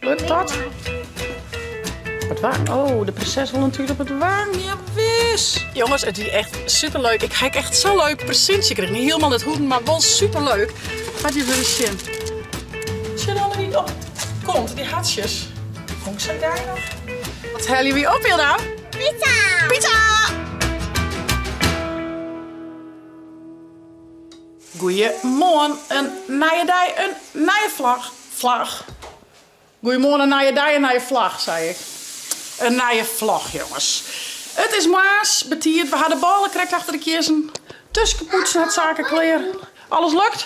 Lukt dat? Op het wang. Oh, de prinses wil natuurlijk op het wang. Ja, wis. Jongens, het is echt superleuk. Ik heb echt zo leuk presentje gekregen. Niet helemaal het hoeden, maar wel superleuk. Wat je wil zien. Zit er niet op? Komt, die hartjes. Kom ik zo daar nog? Wat haal je weer op, Hilda? Pizza! Pizza! Goeiemorgen, een nieuwe dag, een nieuwe vlag. Goeiemorgen, een nieuwe dag, een nieuwe vlag, zei ik. Een nieuwe vlag, jongens. Het is maas, betiert, we hadden ballen gekregen achter de kiezen. Tussenpoetsen, het zaken kleren. Alles lukt.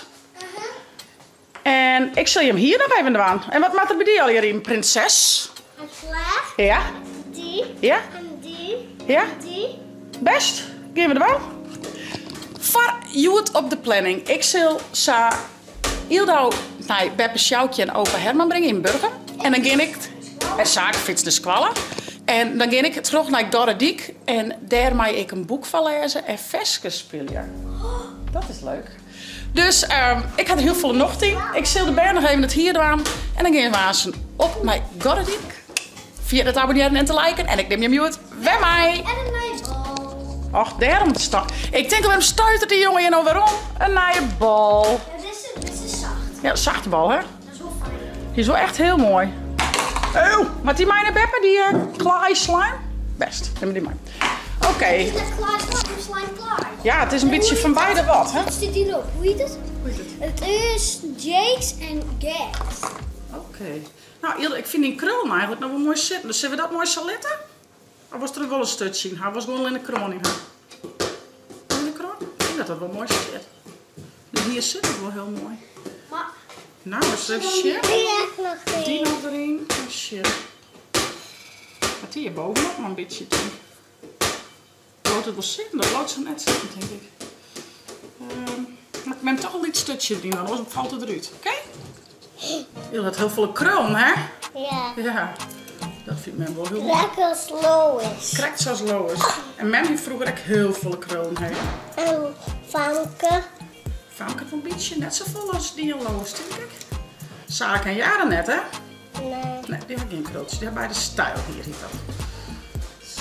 En ik zal je hem hier nog even aan. En wat maakt er bij die al hierin, prinses? Een vlag. Ja? Die. Ja? En die. Ja? En die. Best, geven we er wel. Voor you op de planning. Ik zal zo Ildo naar Beppe Sjoukje en opa Herman brengen in Burger. En dan ga ik en zakenfiets de squallen. En dan ga ik terug naar Dorrediek. En daar mag ik een boek van lezen en versjes spelen. Dat is leuk. Dus ik had er heel veel nog in. Ik zal de berg nog even het hier doen. En dan gaan we wazen op naar Dorrediek. Via het abonneren en te liken. En ik neem je mute bij mij. En een nieuwe bal. Och, daarom het stak. Ik denk dat we hem stuitert die jongen hier nou waarom. Een nieuwe bal. Ja, dit is zacht. Ja, zachte bal, hè? Dat is wel fijn. Die is wel echt heel mooi. Oh, wat die mijne Beppe, die klaai slime? Best, neem die maar. Oké. Het is net klaar, slime klaar. Ja, het is een beetje van beide wat, hè? Wat staat hierop? Hoe heet het? Hoe heet het? Het is Jakes en Gags. Oké. Nou, Ilde, ik vind die krul eigenlijk nog wel mooi zitten. Dus zullen we dat mooi saletten? Of was er wel een stukje in? Hij was gewoon in de kroning. In de kroon? Ik denk dat dat wel mooi zit. Dus hier zit het wel heel mooi. Maar Nou, dat is even shit. die heb ik nog Die niet. nog erin. Oh shit. Wat hier bovenop maar een beetje toe. Loopt het wel zitten? Dat loopt zo net zitten, denk ik. Maar ik ben toch wel iets stukje erin, anders valt het eruit. Oké? Je had heel veel kroon, hè? Ja. Ja. Dat vindt men wel heel mooi. Lekker slow is. Krijgt zoals Lois. En men heeft vroeger ook heel veel kroon, hè? En Famke. Famke van Bietje, net zo vol als die en Lois, denk ik. Zaken en jaren net, hè? Nee. Nee, die hebben geen krootjes. Die hebben bij de stijl hier. Zo.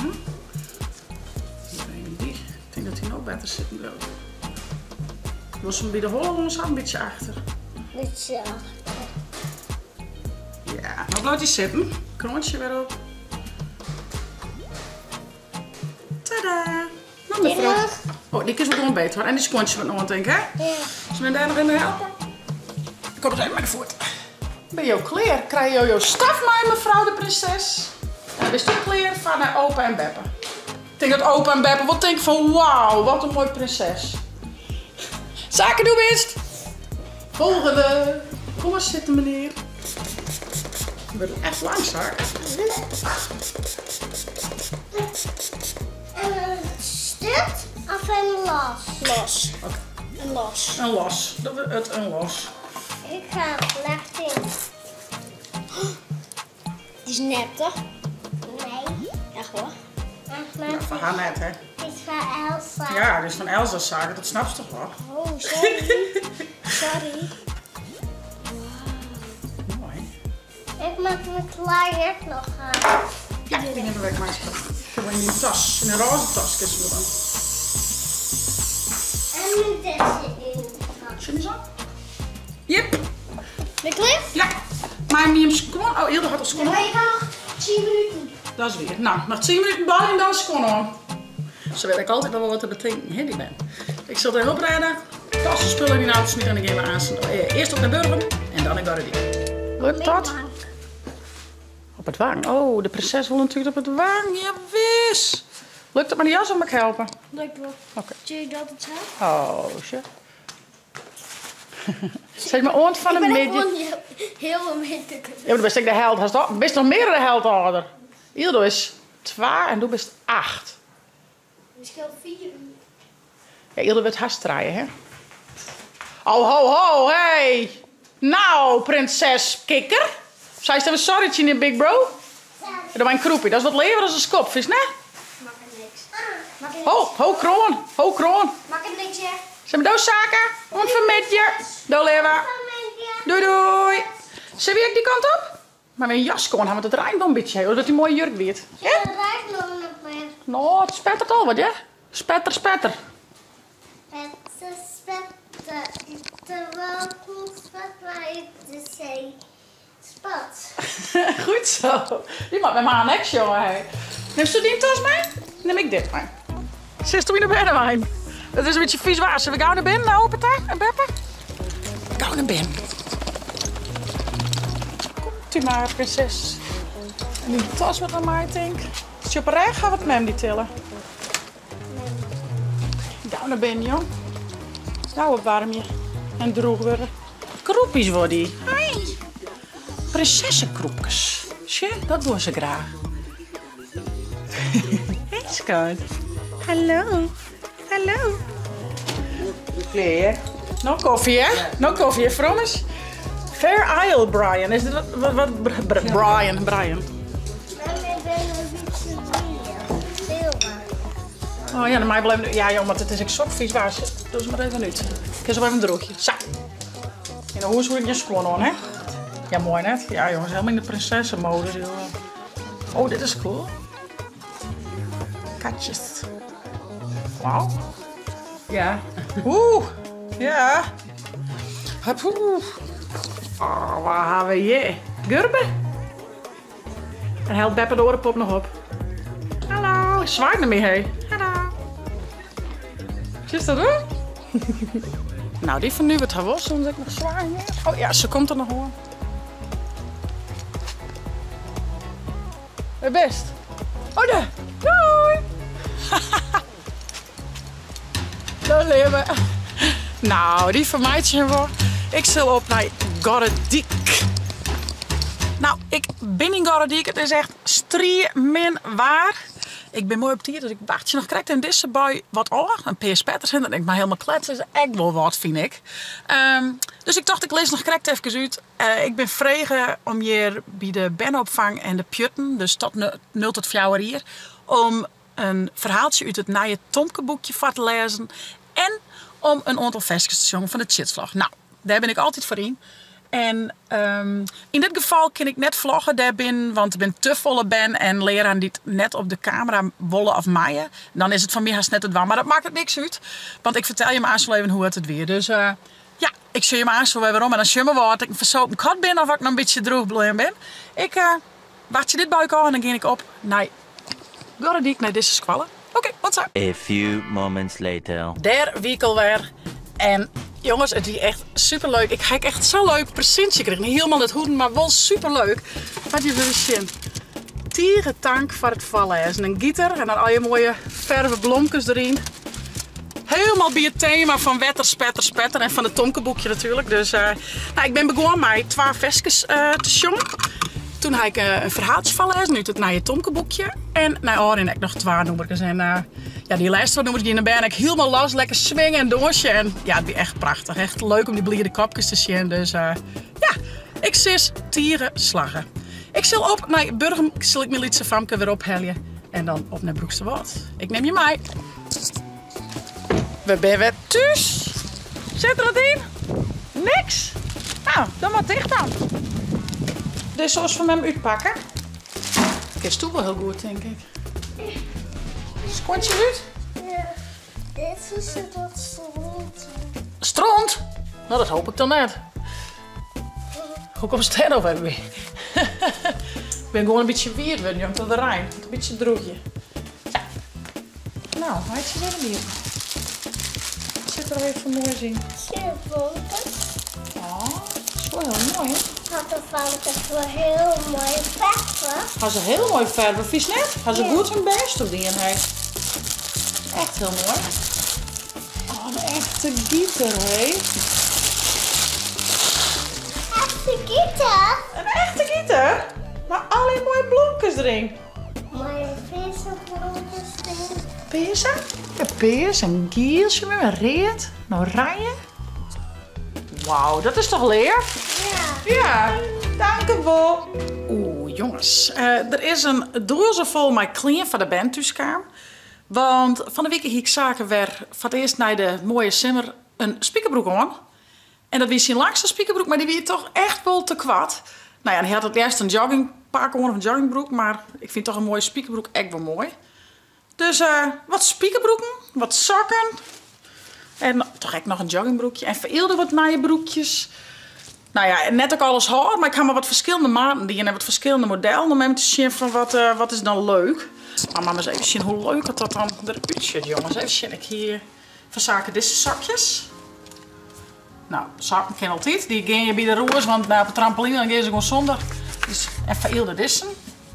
Die. Ik denk dat die nog beter zit. Was hem bij de Hollanders een beetje achter. Beetje. Ja, nou blijft hij zitten. Kroontje weer op. Tadaa! Nou, mevrouw. Oh, die is wel gewoon beter hoor. En die skontje wat nog aan denk, hè? Ja. Zullen we daar nog in helpen? Ik kom het even met de voet. Ben je kleer? Krijg je jouw staf mee, mevrouw de prinses? En dan is die kleer van opa en Beppe. Ik denk dat opa en Beppe wel denken van wauw, wat een mooie prinses. Zaken doen best. Volgende. Kom maar zitten, meneer. Ik ben echt langs, hoor. Stit of een los? Los. Oké. Een los. Een los. Dat we het een los. Ik ga licht in. Die is nep, toch? Nee. Echt hoor. Ja, van haar net, hè? Dit is van Elsa. Ja, dit is van Elsa's zaken, dat snap je toch wel? Oh, sorry. Sorry. Mooi. Ik maak mijn klaaien nog aan. Ja, die hebben we maar eens. Ik heb in die tas, in een roze tas, kist we dan. En nu deze in. Zie je zo? Jep. Ben je klaar? Ja. Maar niet hem schoon. Oh, Hilde had al schoon. Dan ben je nog 10 minuten. Dat is weer. Nou, nog 10 minuten bal en dan schoon hoor. Zo weet ik altijd nog wel wat te betekenen, hè, die ben. Ik zal er heel breiden. Tassen, spullen in de auto smitten en dan gaan we aan. Eerst op naar Burger en dan in Dorrediek. Lukt dat? Op het wang. Oh, de prinses wil natuurlijk op het wang. Ja, wis. Lukt het maar niet als om me helpen? Lukt wel. Oké. Zie je dat het zo? Oh, shit. Zeg maar oont van een Ik ben midden. gewoon heel veel mee te kunnen. Ja, maar dan ben ik de held. Je bent nog meer de held ouder. Ildo is 2 en du bent 8. Misschien 4. Ja, Ildo wordt haast draaien, hè? Oh, ho, ho, hey. Nou, prinses Kikker. Zei ze even sorry, Tjine Big Bro? Dat was een kroepie. Dat is wat lever als een skopvis, ne? Maak het niks. Maak het Ho, ho, kroon. Ho, kroon. Maak het niks, hè? Zijn we doos zaken? Ontvermidje. Doe leven. Doei, doei. Zullen we ook die kant op? Maar mijn jas kon hebben, want het rijdt wel een beetje. Hoor, dat die mooie jurk weet. Ja, dat rijdt nog meer. Nou, het spettert al wat, ja? Spetter, spetter. Het spetter. Terwijl het spat waar ik de zee spat. Goed zo. Die maakt met me aan niks, jongen. Hey. Neem je die tas mee? Neem ik dit mee. Zit toen in de binnenwijn. Het is een beetje vies waar. Zullen we gauw naar binnen, nou, Peta en Beppe? Gauw naar binnen. Komt u maar, prinses. En die tas wat naar mij, denk ik. Als je op een rij gaat, wat met hem die tillen. Gauw naar binnen, joh. Nou, opwarm je. En droog worden. Kroepjes worden die. Hoi. Prinsessenkroepjes. Zie, dat doen ze graag. Hé, schat. Hallo. Hallo. Kleer. Nog koffie, hè? Nog koffie, hè, Promise? Fair Isle, Brian. Is dit wat Brian. Maar ik ben een beetje veel. Oh ja, dan mij blijven. Ja, joh, want het is ik zo vies waar. Doe ze maar even uit. Ik heb zo even een droogje. Zo. En dan hoe is je schoon aan, hè? Ja, mooi net. Ja, jongens, helemaal in de prinsessenmodus. Oh, dit is cool. Katjes. Wauw. Ja. Oeh. Ja. Oeh. Oh, waar hebben we hier? Gurbe. En helpt Beppe de orenpop nog op. Hallo. Zwaait naar me heen. Hallo. Zie je dat hoor? Nou, die van nu het haar was, omdat ik nog zwaai meer. Oh ja, ze komt er nog hoor. Best. Oh, daar. Doei. Dat leven. Nou, die van mij zijn we. Ik zal op naar Gorrediek. Nou, ik ben in Gorrediek. Het is echt striemen waar. Ik ben mooi op tier, dus ik wacht je nog correct in deze bij wat oor. Een PS Petters in, dat denk ik maar helemaal kletsen. Dat is echt wel wat, vind ik. Dus ik dacht, ik lees nog correct even uit. Ik ben vregen om hier bij de benopvang en de pjutten, dus tot 0 tot 4 hier, om een verhaaltje uit het Nije Tomke-boekje voor te lezen. En om een aantal versjes te zongen van de Chitsvlog. Nou, daar ben ik altijd voor in. En in dit geval kan ik net vloggen daarbij, want ik ben te volle ben en leraar die het net op de camera wollen of maaien. Dan is het van mij haast net het warm, maar dat maakt het niks uit. Want ik vertel je maar eens wel even hoe het weer. Dus ja, ik zie je maar eens wel waarom. En als je me wat ik een verzopen kat ben of ik nog een beetje droog blij ben. Ik wacht je dit buik aan en dan ga ik op naar Gorrediek, naar deze squallen. Oké, wat zo. A few moments later. Daar wie ik alweer. En jongens, het is echt super leuk. Ik heb echt zo leuk presentje gekregen. Niet helemaal het hoeden, maar wel super leuk. Wat je wil zien. Tierentank voor het vallen. En een gieter en dan al je mooie verve blomkes erin. Helemaal bij het thema van wetter, spetter, spetter. En van het Tomke-boekje natuurlijk. Dus nou, ik ben begonnen met 2 versjes te zongen. Toen heb ik een verhaaltje van lezen, nu het naar je Tomke-boekje. En nou, heb ik nog 2 nummers. En ja, die laatste nummers die ben ik helemaal los, lekker swingen en doorsje. En ja, het is echt prachtig. Echt leuk om die blierde kopjes te zien. Dus ja, ik zis tieren slagen. Ik zal op naar Burgum, zal ik mijn liedse famke weer ophellen. En dan op naar Broeksterwoud. Ik neem je mee. We zijn weer thuis. Zit er wat in? Niks. Nou, dan wat dicht dan. Dit zoals van hem uitpakken. Ik is toch wel heel goed, denk ik. Skontje uit? Ja, dit is het wat stront. Stront? Nou, dat hoop ik dan net. Hoe komt het er over weer? Ik ben gewoon een beetje weer, weet je, tot de Rijn. Een beetje droogje. Ja. Nou, hij is er weer. Het zit er even mooi in. Chipwolken. Oh, dat is wel heel mooi, hè? Had de fouten wel heel mooi verven. Gaan ze heel mooi verven, vies net? Gaan ze Ja. goed hun best doen die en hij. Echt heel mooi. Oh, een echte gieter, hé. Echte gieter. Een echte gieter? Maar alleen mooie bloempjes erin. Mooie vissenbloempjes erin. Peersen? Ja, peers, een gielsje met een reet, een oranje. Wauw, dat is toch leer? Ja. Ja, dank u wel. Oeh, jongens. Er is een doos vol met kleren van de band thuiskamer. Want van de week hier ik zaken weer voor het eerst naar de mooie simmer een spiekerbroek aan. En dat was zijn langste spiekerbroek, maar die was toch echt wel te kwad. Nou ja, hij had het eerst een joggingpak of een joggingbroek. Maar ik vind toch een mooie spiekerbroek echt wel mooi. Dus wat spiekerbroeken, wat sokken. En toch echt nog een joggingbroekje. En vereelde wat naaie broekjes. Nou ja, net ook alles haar. Maar ik ga maar wat verschillende maten die en wat verschillende modellen. Om even te zien van wat is dan leuk. Maar mama eens even zien hoe leuk dat dan eruit ziet, jongens. Even zien, ik hier verzaken deze zakjes. Nou, zakken ken altijd. Die gaan je bij de roers, want op de trampoline dan gaan ze gewoon zonder. Dus en vereelde deze.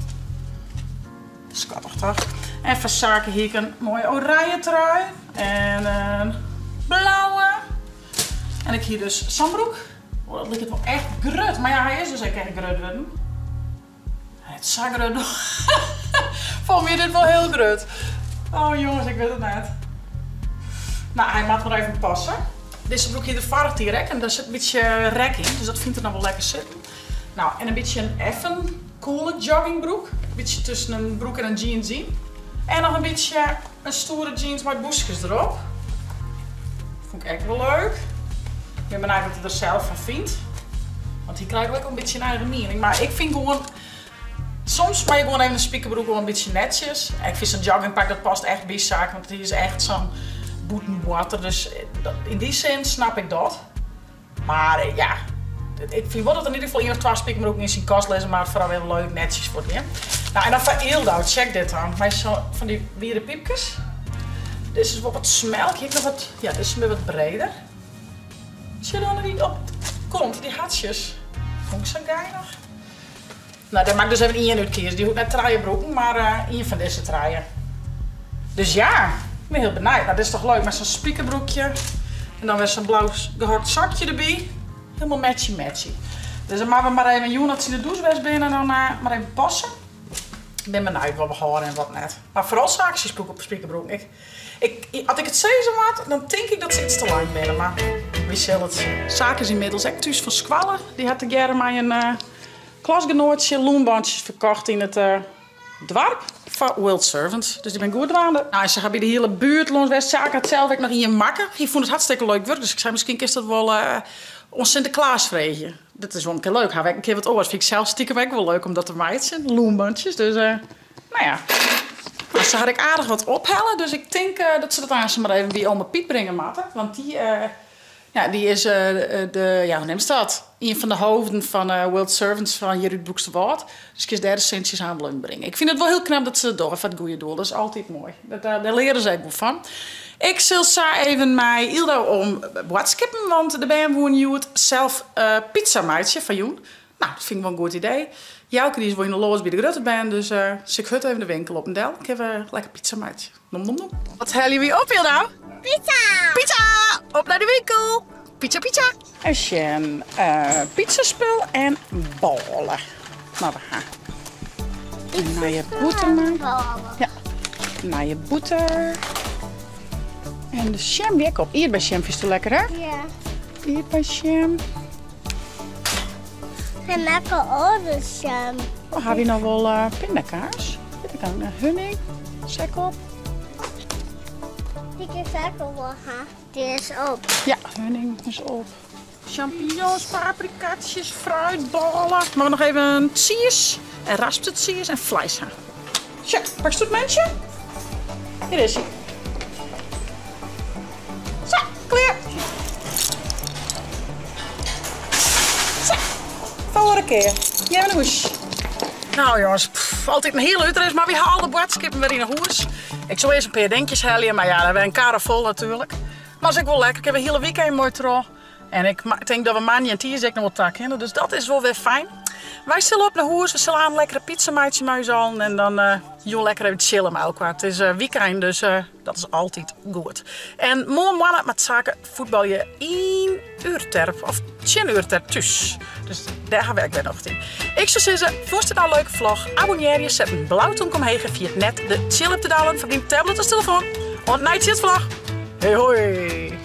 Schattig toch? En verzaken hier een mooie oranje trui. En een blauwe. En ik hier dus zandbroek. Oh, dat lijkt het wel echt grut. Maar ja, hij is dus echt grut. Het is grut. Vond je dit wel heel grut? Oh jongens, ik weet het net. Nou, hij mag wel even passen. Deze broek hier de vargt direct en daar zit een beetje rek in. Dus dat vindt er dan wel lekker zitten. Nou, en een beetje een effen coole joggingbroek. Een beetje tussen een broek en een jeans in. En nog een beetje een stoere jeans met boesjes erop. Vond ik echt wel leuk. Ik ben benieuwd wat hij er zelf van vindt. Want hier krijg ik ook een beetje een eigen mening. Maar ik vind gewoon... Soms mag je gewoon even een spiekerbroek wel een beetje netjes. En ik vind zo'n joggingpak dat past echt bij zaak. Want die is echt zo'n boetenboater. Dus in die zin snap ik dat. Maar ja... Ik vind wel dat er in ieder geval 1 of 2 spiekerbroeken in zijn kast lezen. Maar vooral wel leuk netjes voor die. Nou en dan van Eildau. Check dit dan. Maar zo van die wierde piepjes. Dit is wel wat smelk. Hier nog wat... Ja, dit is weer wat breder. Zie je dan niet op komt, die hartjes. Vond ik zo geinig. Nou, dat maakt dus even 1 uitkiezen. Die hoeft net truienbroeken, maar 1 van deze truien. Dus ja, ik ben heel benieuwd. Nou, dit is toch leuk met zo'n spiekerbroekje. En dan weer zo'n blauw gehakt zakje erbij. Helemaal matchy-matchy. Dus dan maken we maar even een dat ze de douchewest binnen en dan maar even passen. Ik ben benieuwd wat we horen en wat net. Maar vooral zaakjes op een spiekerbroek. Als ik het zo had, dan denk ik dat ze iets te lang binnen. Maar wie zal het zien? Zaak is inmiddels echt thuis van Squallen. Die had de jaren mij een klasgenootje loonbandjes verkocht in het dorp van Wild Servants. Dus die ben goed aan. Nou, ze gaan bij de hele buurt langs Westzaak het zelf ook nog in je makken. Je vond het hartstikke leuk werk. Dus ik zei, misschien is dat wel ons Sinterklaas vreetje. Dat is wel een keer leuk. Gaan we een keer wat oors. Vind ik zelf stiekem ook wel leuk om dat te maken zijn. Loonbandjes. Dus nou ja. Nou, ze had ik aardig wat ophellen. Dus ik denk dat ze dat aan ze maar even bij oma Piet brengen matten. Want die is hoe neemt ze dat? Een van de hoofden van Wild Servants van Jerut Boeksterwaard. Dus ik is daar de centjes aan willen brengen. Ik vind het wel heel knap dat ze het doen voor het goede doel. Dat is altijd mooi. Daar leren ze ook van. Ik zal zo even mij Eildau om boodskappen, want de ben woon zelf pizza maatje van Joen. Nou, dat vind ik wel een goed idee. Jouke die is wel in de loos bij de grote band, dus ik hut even de winkel op en del. Ik heb een lekker pizza maatje. Nom nom nom. Wat halen jullie op, Eildau? Pizza! Pizza! Op naar de winkel! Pizza, pizza! Een sjen pizzaspul en ballen. Nou, we gaan. Naar je boter maken. Ja, naar je boter. En de jam weer op. Aardbeidsjam is toch lekker, hè? Ja. Aardbeidsjam. En lekker orange. Oh, hebben we nog wel pindakaas? Dit is ook een hunning. Zek op. Die is lekker wel, hè? Die is op. Ja, hunning is op. Champignons, paprikaatjes, fruitballen. Maar we nog even een cheese. En raspte cheese en vlees. Tja, pak je het mensje? Hier is hij. Zo, klaar. Zo, vorige keer. Jij een hoes. Nou jongens, altijd een hele uur is, maar we halen de boodskappen weer in de hoes. Ik zou eerst een paar denkjes halen, maar ja, dan hebben we een kar vol natuurlijk. Maar dat is ook wel lekker. Ik heb een hele weekend mooi trouw. En ik denk dat we maandag en tiers nog wat tak hebben, dus dat is wel weer fijn. Wij zullen op naar huis, we zullen aan een lekkere pizzamaatje muizen en dan joh, lekker even chillen met elkaar. Het is weekend, dus dat is altijd goed. En morgen mannen met zaken voetbal je 1 uur terp of 10 uur terp thuis. Dus daar gaan we ook weer nog in. Ik zou zeggen, vond je nou een leuke vlog? Abonneer je, zet een blauwtong omheen via het net de chill op te dalen van die tablet of telefoon. En een night vlog. Hey hoi!